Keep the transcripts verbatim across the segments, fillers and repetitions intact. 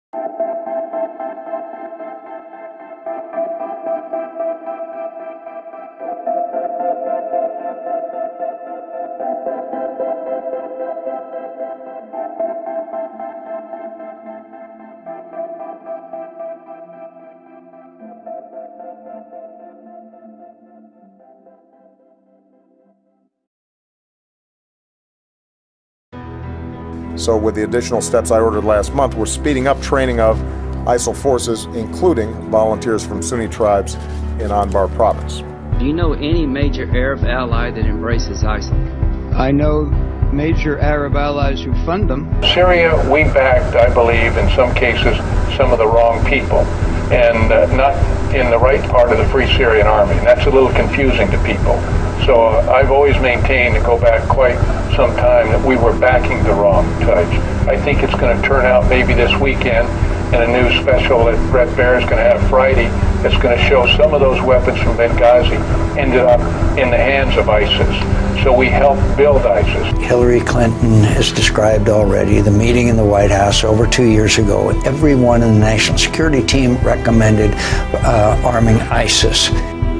So with the additional steps I ordered last month, we're speeding up training of ISIL forces, including volunteers from Sunni tribes in Anbar province. Do you know any major Arab ally that embraces ISIL? I know major Arab allies who fund them. Syria, we backed, I believe, in some cases, some of the wrong people, and uh, not in the right part of the Free Syrian Army. And that's a little confusing to people. So uh, I've always maintained, to go back quite some time, that we were backing the wrong types. I think it's going to turn out maybe this weekend in a new special that Bret Baier is going to have Friday that's going to show some of those weapons from Benghazi ended up in the hands of ISIS. So we helped build ISIS. Hillary Clinton has described already the meeting in the White House over two years ago. Everyone in the national security team recommended uh, arming ISIS.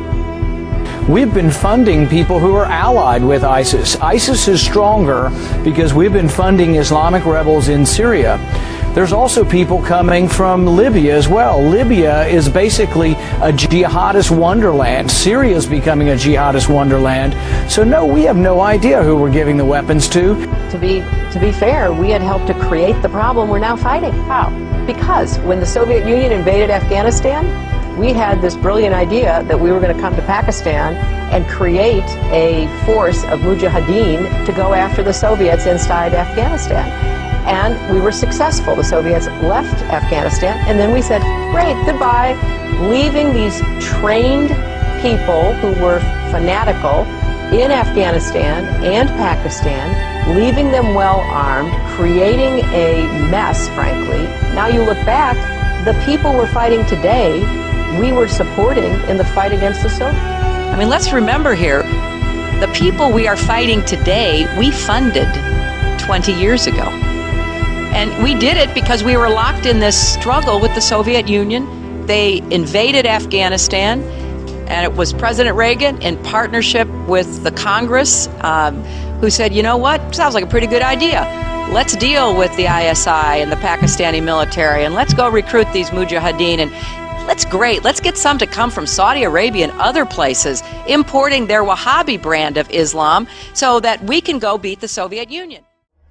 We've been funding people who are allied with ISIS. ISIS is stronger because we've been funding Islamic rebels in Syria. There's also people coming from Libya as well. Libya is basically a jihadist wonderland. Syria is becoming a jihadist wonderland. So no, we have no idea who we're giving the weapons to. To be, to be fair, we had helped to create the problem we're now fighting. How? Because when the Soviet Union invaded Afghanistan, we had this brilliant idea that we were going to come to Pakistan and create a force of mujahideen to go after the Soviets inside Afghanistan. And we were successful. The Soviets left Afghanistan, and then we said, great, goodbye, leaving these trained people who were fanatical in Afghanistan and Pakistan, leaving them well armed, creating a mess, frankly. Now you look back, the people we're fighting today, we were supporting in the fight against the Soviets. I mean, let's remember here, the people we are fighting today, we funded twenty years ago. And we did it because we were locked in this struggle with the Soviet Union. They invaded Afghanistan, and it was President Reagan in partnership with the Congress um, who said, you know what, sounds like a pretty good idea. Let's deal with the I S I and the Pakistani military, and let's go recruit these mujahideen. And that's great. Let's get some to come from Saudi Arabia and other places, importing their Wahhabi brand of Islam so that we can go beat the Soviet Union.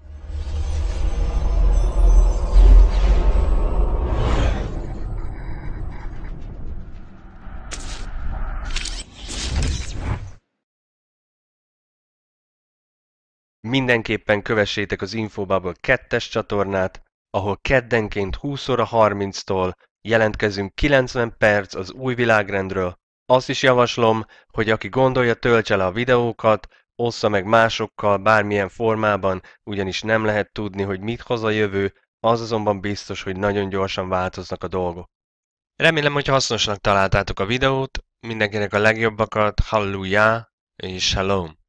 Mindenképpen kövessétek az Infobubble kettes csatornát, ahol keddenként húsz óra harminctól jelentkezünk kilencven perc az új világrendről. Azt is javaslom, hogy aki gondolja, töltse le a videókat, ossza meg másokkal bármilyen formában, ugyanis nem lehet tudni, hogy mit hoz a jövő, az azonban biztos, hogy nagyon gyorsan változnak a dolgok. Remélem, hogy hasznosnak találtátok a videót, mindenkinek a legjobbakat, hallelujah és shalom!